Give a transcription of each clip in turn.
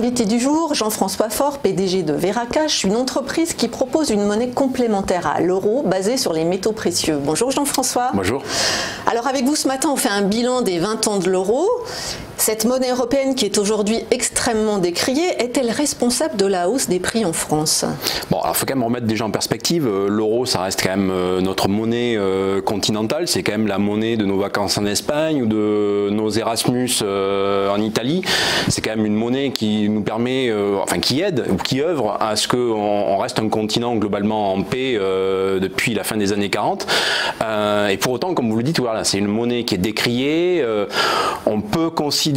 invité du jour, Jean-François Faure, PDG de Veracash, une entreprise qui propose une monnaie complémentaire à l'euro basée sur les métaux précieux. Bonjour Jean-François. Bonjour. Alors avec vous ce matin, on fait un bilan des 20 ans de l'euro. Cette monnaie européenne qui est aujourd'hui extrêmement décriée, est-elle responsable de la hausse des prix en France? Bon, alors il faut quand même remettre déjà en perspective. L'euro, ça reste quand même notre monnaie continentale. C'est quand même la monnaie de nos vacances en Espagne ou de nos Erasmus en Italie. C'est quand même une monnaie qui nous permet, enfin qui aide ou qui œuvre à ce qu'on reste un continent globalement en paix depuis la fin des années 40. Et pour autant, comme vous le dites, voilà, c'est une monnaie qui est décriée. On peut considérer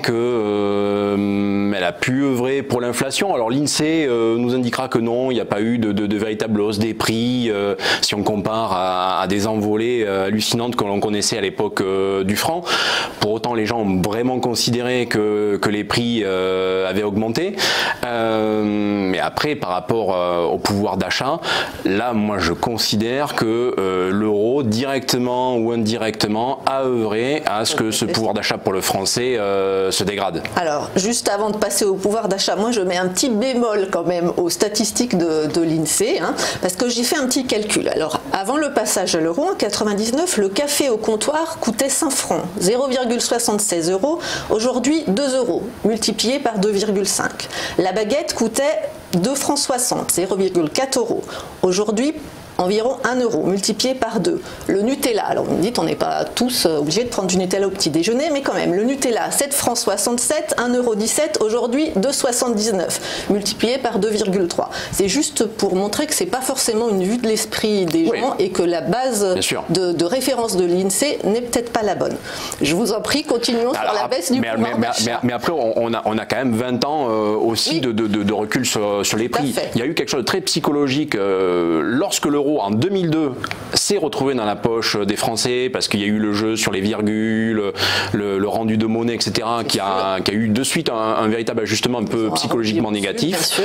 qu'elle a pu œuvrer pour l'inflation. Alors l'INSEE nous indiquera que non, il n'y a pas eu de véritable hausse des prix si on compare à des envolées hallucinantes que l'on connaissait à l'époque du franc. Pour autant, les gens ont vraiment considéré que les prix avaient augmenté. Mais après, par rapport au pouvoir d'achat, là, moi, je considère que l'euro, directement ou indirectement, a œuvré à ce que ce pouvoir d'achat pour le français se dégrade. Alors, juste avant de passer au pouvoir d'achat, moi je mets un petit bémol quand même aux statistiques de l'INSEE, parce que j'ai fait un petit calcul. Alors, avant le passage à l'euro, en 99, le café au comptoir coûtait 5 francs, 0,76 €. Aujourd'hui, 2 €, multiplié par 2,5. La baguette coûtait 2 francs 60, 0,4 €. Aujourd'hui, environ 1 €, multiplié par 2. Le Nutella, alors vous me dites, on n'est pas tous obligés de prendre du Nutella au petit déjeuner, mais quand même, le Nutella, 7 francs 67, 1,17 €, aujourd'hui 2,79, multiplié par 2,3. C'est juste pour montrer que c'est pas forcément une vue de l'esprit des gens et que la base de référence de l'INSEE n'est peut-être pas la bonne. Je vous en prie, continuons sur la baisse du pouvoir d'achat. Mais après, on a quand même 20 ans aussi de recul sur les prix. Il y a eu quelque chose de très psychologique lorsque l'euro en 2002 s'est retrouvé dans la poche des Français parce qu'il y a eu le jeu sur les virgules, le rendu de monnaie, etc. qui a eu de suite un véritable ajustement un peu psychologiquement négatif.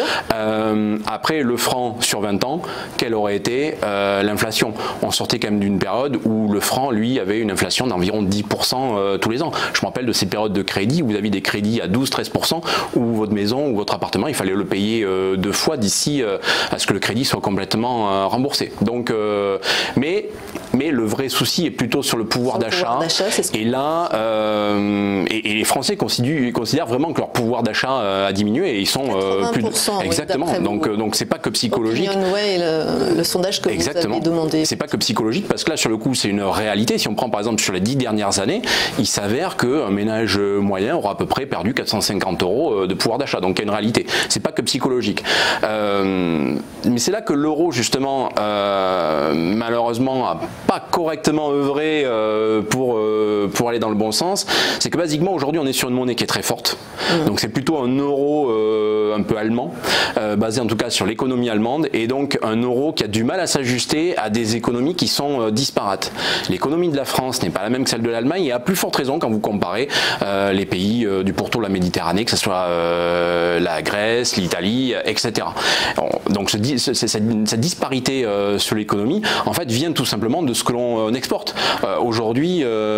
Après le franc sur 20 ans, quelle aurait été l'inflation? On sortait quand même d'une période où le franc, lui, avait une inflation d'environ 10% tous les ans. Je me rappelle de ces périodes de crédit où vous aviez des crédits à 12-13%, où votre maison ou votre appartement, il fallait le payer 2 fois d'ici à ce que le crédit soit complètement remboursé. Donc, mais le vrai souci est plutôt sur le pouvoir d'achat. Et là, et les Français considèrent vraiment que leur pouvoir d'achat a diminué et ils sont plus de... Exactement. Donc c'est pas que psychologique. Le sondage que vous avez demandé. C'est pas que psychologique parce que là sur le coup c'est une réalité. Si on prend par exemple sur les 10 dernières années, il s'avère qu'un ménage moyen aura à peu près perdu 450 € de pouvoir d'achat. Donc il y a une réalité. C'est pas que psychologique. Mais c'est là que l'euro justement malheureusement n'a pas correctement œuvré pour aller dans le bon sens. C'est que basiquement aujourd'hui on est sur une monnaie qui est très forte. Donc c'est plutôt un euro un peu allemand, basé en tout cas sur l'économie allemande, et donc un euro qui a du mal à s'ajuster à des économies qui sont disparates. L'économie de la France n'est pas la même que celle de l'Allemagne, et à plus forte raison quand vous comparez les pays du pourtour de la Méditerranée, que ce soit la Grèce, l'Italie, etc. Donc cette disparité sur l'économie, en fait, vient tout simplement de ce que l'on exporte. Aujourd'hui,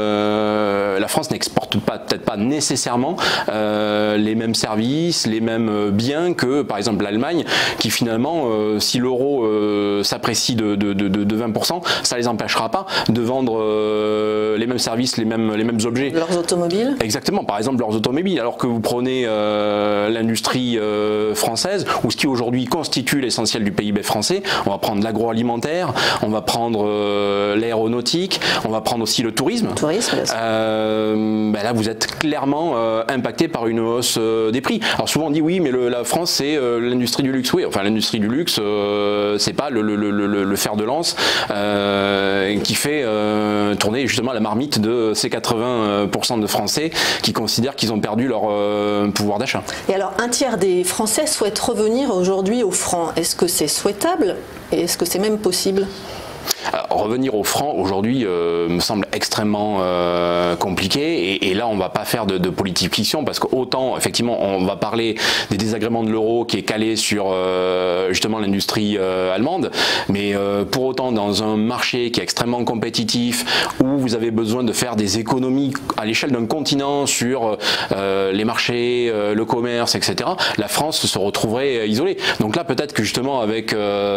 la France n'exporte peut-être pas nécessairement les mêmes services, les mêmes biens que, par exemple, l'Allemagne, qui finalement, si l'euro s'apprécie de 20%, ça les empêchera pas de vendre les mêmes services, les mêmes objets. Leurs automobiles. Exactement, par exemple leurs automobiles. Alors que vous prenez l'industrie française, ou ce qui aujourd'hui constitue l'essentiel du PIB français, on va prendre l'agroalimentaire, on va prendre l'aéronautique, on va prendre aussi le tourisme. Là, vous êtes clairement impacté par une hausse des prix. Alors souvent on dit oui, mais la France c'est l'industrie du luxe. Oui, enfin l'industrie du luxe, c'est pas le fer de lance qui fait tourner justement la marmite de ces 80% de Français qui considèrent qu'ils ont perdu leur pouvoir d'achat. Et alors, un tiers des Français souhaitent revenir aujourd'hui au franc. Est-ce que c'est souhaitable et est-ce que c'est même possible ? Revenir au franc aujourd'hui me semble extrêmement compliqué et là on ne va pas faire de politique fiction parce qu'autant effectivement on va parler des désagréments de l'euro qui est calé sur justement l'industrie allemande, mais pour autant dans un marché qui est extrêmement compétitif où vous avez besoin de faire des économies à l'échelle d'un continent sur les marchés, le commerce, etc., la France se retrouverait isolée. Donc là peut-être que justement avec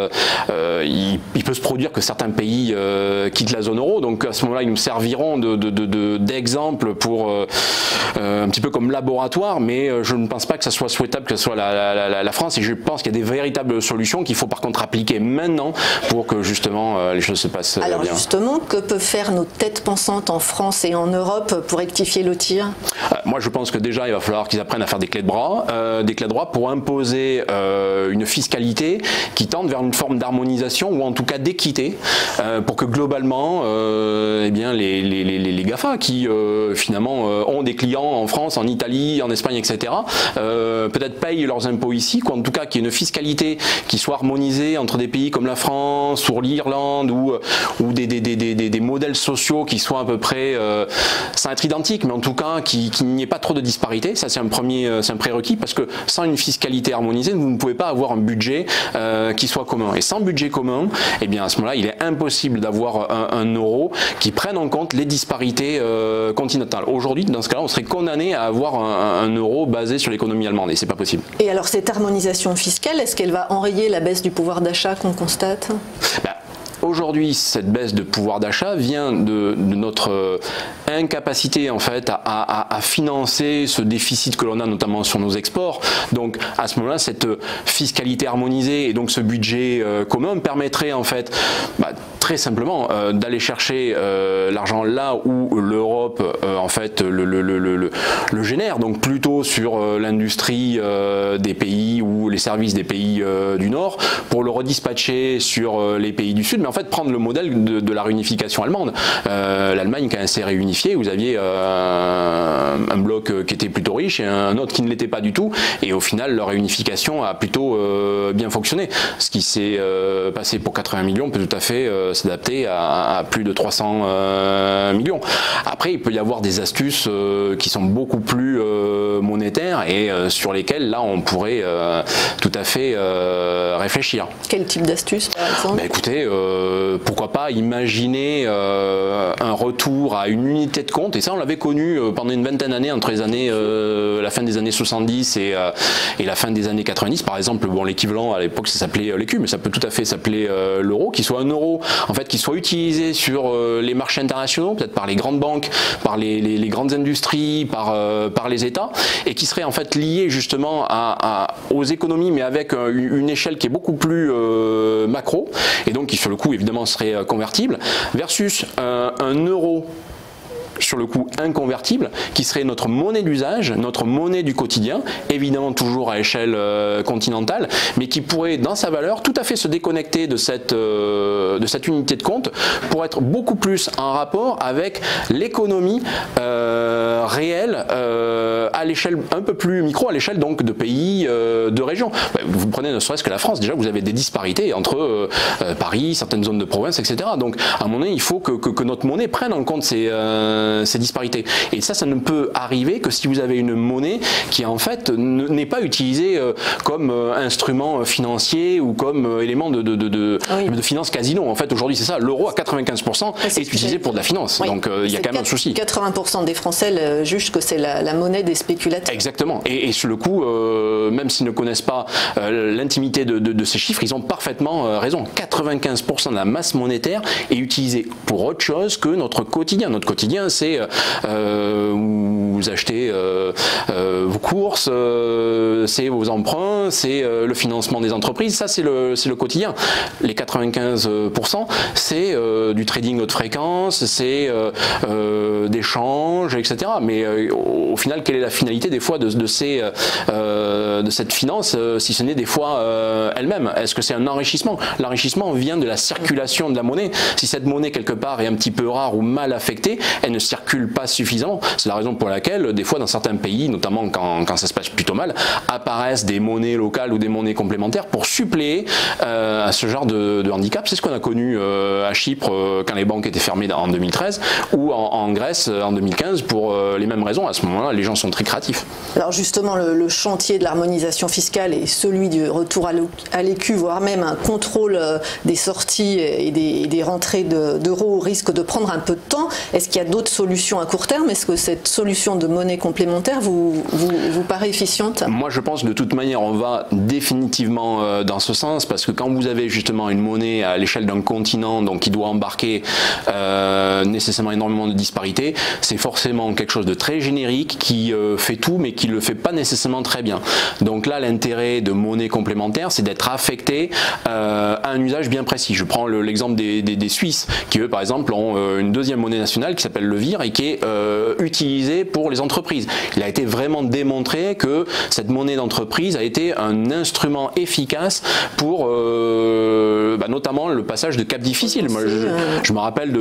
il peut se produire que certains pays quittent la zone euro, donc à ce moment-là ils nous serviront d'exemple pour un petit peu comme laboratoire, mais je ne pense pas que ça soit souhaitable que ce soit la France, et je pense qu'il y a des véritables solutions qu'il faut par contre appliquer maintenant pour que justement les choses se passent bien. Alors justement, que peuvent faire nos têtes pensantes en France et en Europe pour rectifier le tir? Moi je pense que déjà il va falloir qu'ils apprennent à faire des clés de bras pour imposer une fiscalité qui tende vers une forme d'harmonisation ou en tout cas d'équité pour que globalement eh bien les GAFA qui finalement ont des clients en France, en Italie, en Espagne, etc. Peut-être payent leurs impôts ici, en tout cas qu'il y ait une fiscalité qui soit harmonisée entre des pays comme la France ou l'Irlande ou des modèles sociaux qui soient à peu près sans être identiques, mais en tout cas qu'il n'y ait pas trop de disparités. Ça c'est un prérequis parce que sans une fiscalité harmonisée, vous ne pouvez pas avoir un budget qui soit commun. Et sans budget commun, eh bien à ce moment-là, il est impossible d'avoir un euro qui prenne en compte les disparités continentales. Aujourd'hui, dans ce cas-là, on serait condamné à avoir un euro basé sur l'économie allemande et c'est pas possible. Et alors cette harmonisation fiscale, est-ce qu'elle va enrayer la baisse du pouvoir d'achat qu'on constate? Aujourd'hui, cette baisse de pouvoir d'achat vient de notre incapacité en fait à financer ce déficit que l'on a notamment sur nos exports. Donc à ce moment-là, cette fiscalité harmonisée et donc ce budget commun permettrait en fait très simplement d'aller chercher l'argent là où l'Europe en fait le génère, donc plutôt sur l'industrie des pays ou les services des pays du Nord pour le redispatcher sur les pays du Sud, mais en fait prendre le modèle de la réunification allemande. L'Allemagne quand elle s'est réunifiée, vous aviez un bloc qui était plutôt riche et un autre qui ne l'était pas du tout, et au final leur réunification a plutôt bien fonctionné. Ce qui s'est passé pour 80 millions peut tout à fait s'adapter à plus de 300 millions. Après il peut y avoir des astuces qui sont beaucoup plus monétaires et sur lesquelles là on pourrait tout à fait réfléchir. Quel type d'astuces par exemple? Écoutez, pourquoi pas imaginer un retour à une unité de compte, et ça on l'avait connu pendant une vingtaine d'années entre les années la fin des années 70 et la fin des années 90 par exemple. Bon, l'équivalent à l'époque ça s'appelait l'écu, mais ça peut tout à fait s'appeler l'euro, qui soit un euro en fait qui soit utilisé sur les marchés internationaux, peut-être par les grandes banques, par les grandes industries, par les États, et qui serait en fait lié justement aux économies, mais avec une échelle qui est beaucoup plus macro, et donc qui sur le coup évidemment serait convertible, versus un euro sur le coup inconvertible, qui serait notre monnaie d'usage, notre monnaie du quotidien, évidemment toujours à échelle continentale, mais qui pourrait dans sa valeur tout à fait se déconnecter de cette unité de compte pour être beaucoup plus en rapport avec l'économie réelle à l'échelle un peu plus micro, à l'échelle donc de pays, de régions. Vous prenez ne serait-ce que la France, déjà vous avez des disparités entre Paris, certaines zones de province, etc. Donc à un moment donné, il faut que notre monnaie prenne en compte ces disparités. Et ça ne peut arriver que si vous avez une monnaie qui en fait n'est pas utilisée comme instrument financier ou comme élément de finance casino. En fait aujourd'hui c'est ça, l'euro à 95% est utilisé pour de la finance. Oui. Donc il y a quand même un souci. 80% des Français jugent que c'est la monnaie des spéculateurs. Exactement. Et sur le coup, même s'ils ne connaissent pas l'intimité de ces chiffres, ils ont parfaitement raison. 95% de la masse monétaire est utilisée pour autre chose que notre quotidien. Notre quotidien, c'est vous achetez vos courses, c'est vos emprunts, c'est le financement des entreprises, ça c'est le quotidien. Les 95%, c'est du trading haute fréquence, c'est des changes, etc. Mais au final, quelle est la finalité des fois de cette finance, si ce n'est des fois elle-même? Est-ce que c'est un enrichissement? L'enrichissement vient de la circulation de la monnaie. Si cette monnaie quelque part est un petit peu rare ou mal affectée, elle ne ne circule pas suffisamment. C'est la raison pour laquelle, des fois, dans certains pays, notamment quand ça se passe plutôt mal, apparaissent des monnaies locales ou des monnaies complémentaires pour suppléer à ce genre de handicap. C'est ce qu'on a connu à Chypre quand les banques étaient fermées en 2013 ou en Grèce en 2015 pour les mêmes raisons. À ce moment-là, les gens sont très créatifs. Alors justement, le chantier de l'harmonisation fiscale et celui du retour à l'écu, voire même un contrôle des sorties et des rentrées d'euros risque de prendre un peu de temps. Est-ce qu'il y a d'autres solutions à court terme? Est-ce que cette solution de monnaie complémentaire vous paraît efficiente? Moi, je pense que de toute manière, on va définitivement dans ce sens, parce que quand vous avez justement une monnaie à l'échelle d'un continent, donc qui doit embarquer nécessairement énormément de disparités, c'est forcément quelque chose de très générique qui fait tout, mais qui ne le fait pas nécessairement très bien. Donc là, l'intérêt de monnaie complémentaire, c'est d'être affecté à un usage bien précis. Je prends l'exemple des Suisses, qui eux, par exemple, ont une deuxième monnaie nationale qui s'appelle le VIR et qui est utilisée pour les entreprises. Il a été vraiment démontré que cette monnaie d'entreprise a été un instrument efficace pour notamment le passage de caps difficiles. Moi, je me rappelle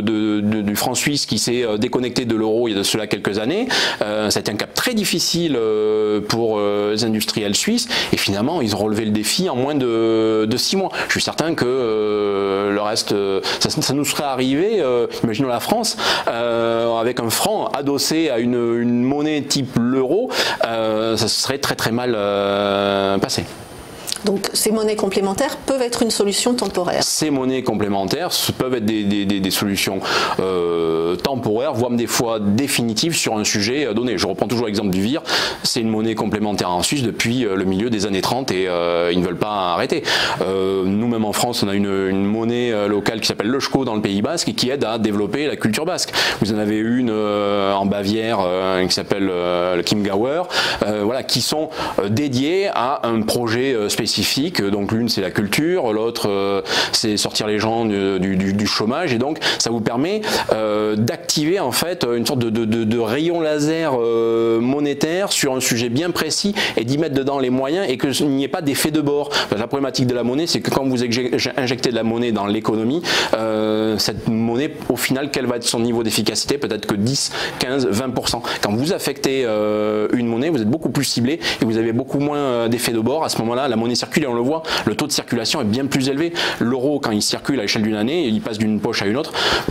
du franc suisse qui s'est déconnecté de l'euro il y a de cela quelques années. Ça a été un cap très difficile pour les industriels suisses et finalement ils ont relevé le défi en moins de 6 mois. Je suis certain que le reste, ça nous serait arrivé, imaginons la France, avec un franc adossé à une monnaie type l'euro, ça se serait très très mal passé. Donc ces monnaies complémentaires peuvent être une solution temporaire. Ces monnaies complémentaires peuvent être des solutions temporaires, voire des fois définitives sur un sujet donné. Je reprends toujours l'exemple du VIR, c'est une monnaie complémentaire en Suisse depuis le milieu des années 30 et ils ne veulent pas arrêter. Nous-mêmes en France, on a une monnaie locale qui s'appelle le SCHKO dans le Pays Basque et qui aide à développer la culture basque. Vous en avez une en Bavière qui s'appelle le Chiemgauer, voilà, qui sont dédiées à un projet spécifique. Donc l'une c'est la culture, l'autre c'est sortir les gens du chômage et donc ça vous permet d'activer en fait une sorte de rayon laser monétaire sur un sujet bien précis et d'y mettre dedans les moyens et qu'il n'y ait pas d'effet de bord. La problématique de la monnaie, c'est que quand vous injectez de la monnaie dans l'économie, cette monnaie au final, quel va être son niveau d'efficacité? Peut-être que 10, 15, 20%. Quand vous affectez une monnaie, vous êtes beaucoup plus ciblé et vous avez beaucoup moins d'effet de bord. À ce moment-là, la monnaie circule et on le voit, le taux de circulation est bien plus élevé. L'euro, quand il circule à l'échelle d'une année, il passe d'une poche à une autre.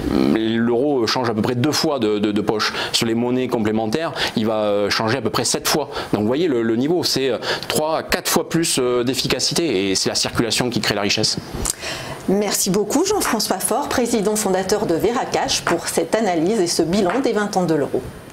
L'euro change à peu près 2 fois de poche. Sur les monnaies complémentaires, il va changer à peu près 7 fois. Donc vous voyez le niveau, c'est 3 à 4 fois plus d'efficacité et c'est la circulation qui crée la richesse. Merci beaucoup Jean-François Faure, président fondateur de Veracash, pour cette analyse et ce bilan des 20 ans de l'euro.